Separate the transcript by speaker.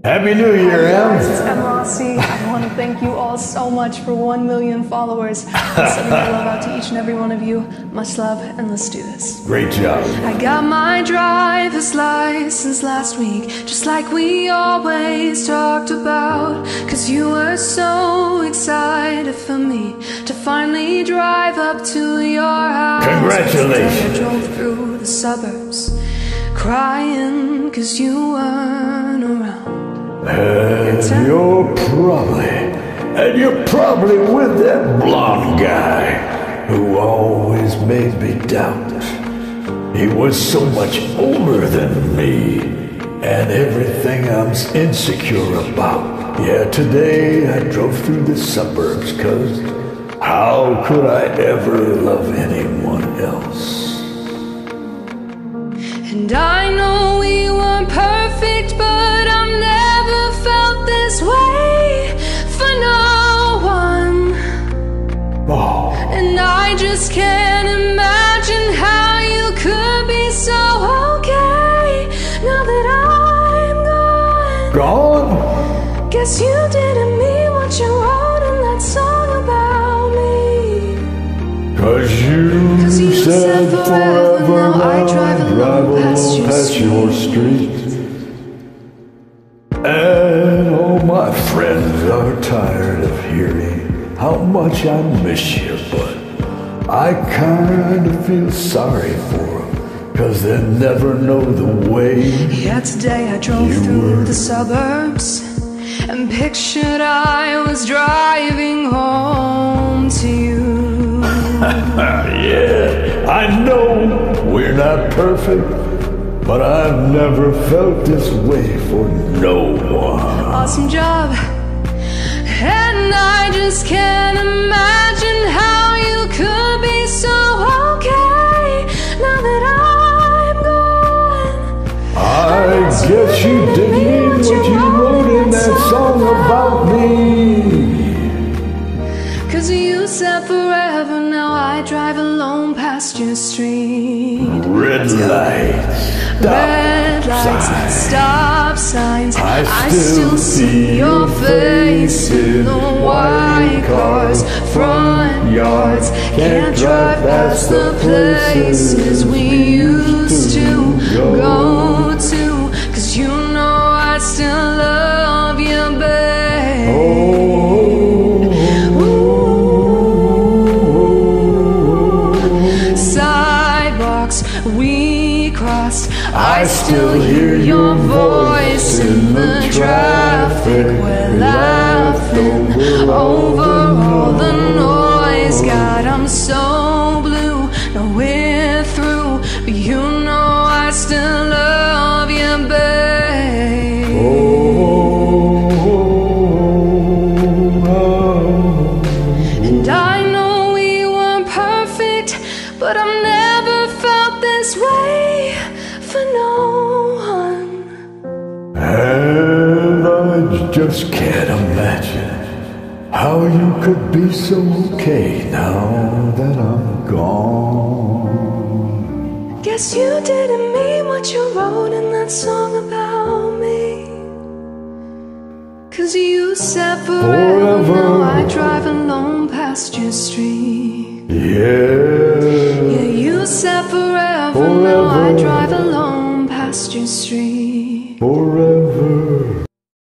Speaker 1: Happy New Year,
Speaker 2: Hi guys,
Speaker 1: Em.
Speaker 2: it's Em Rossi. I want to thank you all so much for 1 million followers. I'm sending my love out to each and every one of you. Much love, and let's do this.
Speaker 1: Great job.
Speaker 2: I got my driver's license last week, just like we always talked about. Cause you were so excited for me to finally drive up to your house.
Speaker 1: Congratulations.
Speaker 2: I drove through the suburbs, crying cause you weren't around.
Speaker 1: And you're probably with that blonde guy who always made me doubt. He was so much older than me, and everything I'm insecure about. Yeah, today I drove through the suburbs, cause how could I ever love anyone else?
Speaker 2: And I know we weren't perfect, but I've never felt this way for no one.
Speaker 1: Oh.
Speaker 2: And I just can't imagine how you could be so okay now that I'm gone.
Speaker 1: Gone?
Speaker 2: Guess you didn't mean what you wrote in that song about me.
Speaker 1: Cause you said forever, now I drive alone past your street. And all my friends are tired of hearing how much I miss you, but I kinda feel sorry for them, cause they never know the way.
Speaker 2: Yeah, today I drove through the suburbs and pictured I was driving home to you.
Speaker 1: Yeah, I know we're not perfect, but I've never felt this way for no one.
Speaker 2: Awesome job. And I just can't imagine how you could be so okay now that I'm gone.
Speaker 1: I guess you didn't mean what you wrote in that song about me.
Speaker 2: Cause you said forever, now I drive alone past your street.
Speaker 1: Red lights,
Speaker 2: Red lights, stop signs.
Speaker 1: I still see
Speaker 2: your face in the white cars, front yards. Can't drive past the places we used to go to. Cause you know I still love you, babe. Ooh. Sidewalks we crossed, I still hear your voice in the traffic. We're laughing over all the noise. God, I'm so blue. Now we're through, but you know I still love you, babe. And I know we weren't perfect, but I've never felt this way for no one.
Speaker 1: and I just can't imagine how you could be so okay now that I'm gone.
Speaker 2: Guess you didn't mean what you wrote in that song about me. Cause you said forever, now I drive alone past your street.
Speaker 1: Yeah,
Speaker 2: Yeah, you said forever, now I drive alone past your street.